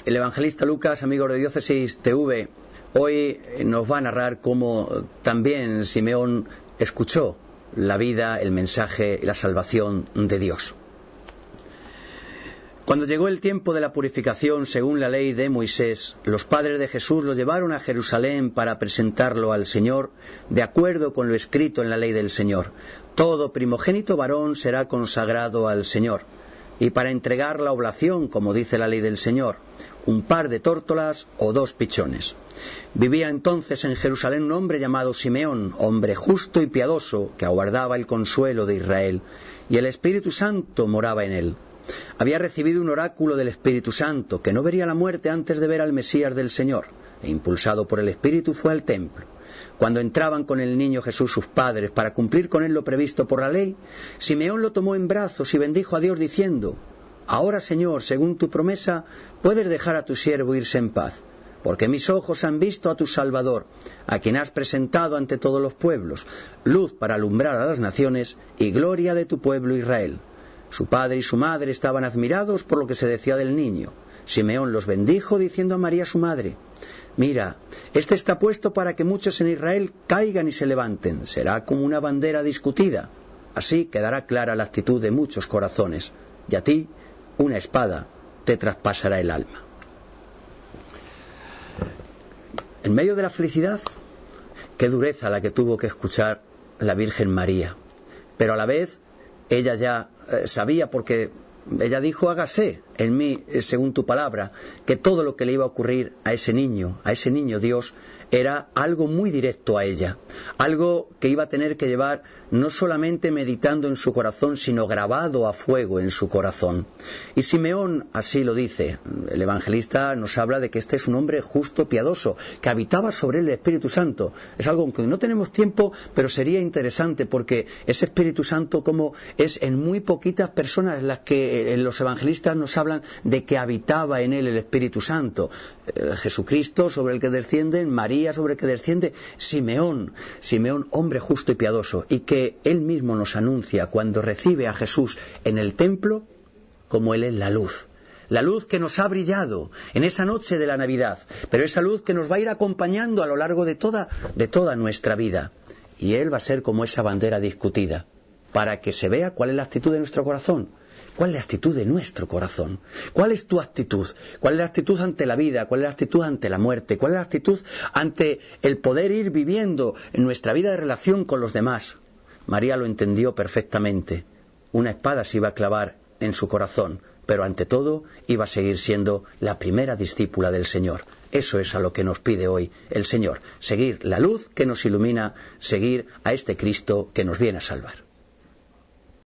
El evangelista Lucas, amigos de Diócesis TV, hoy nos va a narrar cómo también Simeón escuchó la vida, el mensaje y la salvación de Dios. Cuando llegó el tiempo de la purificación según la ley de Moisés, los padres de Jesús lo llevaron a Jerusalén para presentarlo al Señor, de acuerdo con lo escrito en la ley del Señor. Todo primogénito varón será consagrado al Señor, y para entregar la oblación, como dice la ley del Señor, un par de tórtolas o 2 pichones. Vivía entonces en Jerusalén un hombre llamado Simeón, hombre justo y piadoso, que aguardaba el consuelo de Israel, y el Espíritu Santo moraba en él. Había recibido un oráculo del Espíritu Santo, que no vería la muerte antes de ver al Mesías del Señor, e impulsado por el Espíritu fue al templo. Cuando entraban con el niño Jesús sus padres para cumplir con él lo previsto por la ley, Simeón lo tomó en brazos y bendijo a Dios diciendo: «Ahora, Señor, según tu promesa, puedes dejar a tu siervo irse en paz, porque mis ojos han visto a tu Salvador, a quien has presentado ante todos los pueblos, luz para alumbrar a las naciones y gloria de tu pueblo Israel». Su padre y su madre estaban admirados por lo que se decía del niño. Simeón los bendijo diciendo a María su madre: «Mira, este está puesto para que muchos en Israel caigan y se levanten. Será como una bandera discutida. Así quedará clara la actitud de muchos corazones. Y a ti, una espada te traspasará el alma». En medio de la felicidad, qué dureza la que tuvo que escuchar la Virgen María. Pero a la vez, ella ya sabía, porque ella dijo: «Hágase en mí según tu palabra», que todo lo que le iba a ocurrir a ese niño Dios, era algo muy directo a ella, algo que iba a tener que llevar no solamente meditando en su corazón, sino grabado a fuego en su corazón. Y Simeón así lo dice. El evangelista nos habla de que este es un hombre justo, piadoso, que habitaba sobre él el Espíritu Santo. Es algo que no tenemos tiempo, pero sería interesante, porque ese Espíritu Santo, como es en muy poquitas personas en las que los evangelistas nos hablan de que habitaba en él el Espíritu Santo. Jesucristo, sobre el que descienden, María, sobre el que desciende, Simeón, hombre justo y piadoso, y que él mismo nos anuncia cuando recibe a Jesús en el templo, como él es la luz que nos ha brillado en esa noche de la Navidad, pero esa luz que nos va a ir acompañando a lo largo de toda nuestra vida, y él va a ser como esa bandera discutida, para que se vea cuál es la actitud de nuestro corazón. ¿Cuál es la actitud de nuestro corazón? ¿Cuál es tu actitud? ¿Cuál es la actitud ante la vida? ¿Cuál es la actitud ante la muerte? ¿Cuál es la actitud ante el poder ir viviendo en nuestra vida de relación con los demás? María lo entendió perfectamente. Una espada se iba a clavar en su corazón, pero ante todo iba a seguir siendo la primera discípula del Señor. Eso es a lo que nos pide hoy el Señor: seguir la luz que nos ilumina, seguir a este Cristo que nos viene a salvar.